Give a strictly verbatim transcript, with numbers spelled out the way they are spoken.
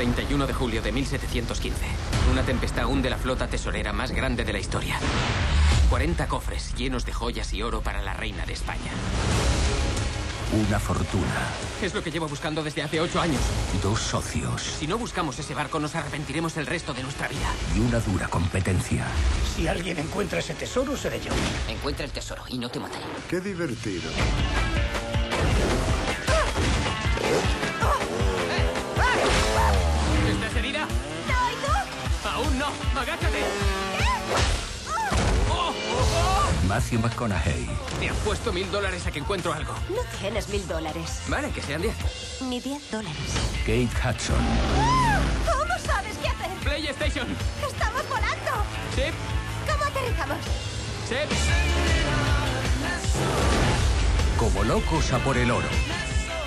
treinta y uno de julio de mil setecientos quince. Una tempestad hunde la flota tesorera más grande de la historia. cuarenta cofres llenos de joyas y oro para la reina de España. Una fortuna. Es lo que llevo buscando desde hace ocho años. Dos socios. Si no buscamos ese barco, nos arrepentiremos el resto de nuestra vida. Y una dura competencia. Si alguien encuentra ese tesoro, seré yo. Encuentra el tesoro y no te mataré. Qué divertido. ¿Estás herida? ¡No, y tú! ¡Aún no! ¡Agáchate! ¡Oh, oh, oh! Matthew McConaughey. Te apuesto mil dólares a que encuentro algo. No tienes mil dólares. Vale, que sean diez. Ni diez dólares. Kate Hudson. ¿Cómo sabes qué hacer? PlayStation. ¡Estamos volando! Sí, ¿Cómo aterrizamos? sí. Como locos a por el oro.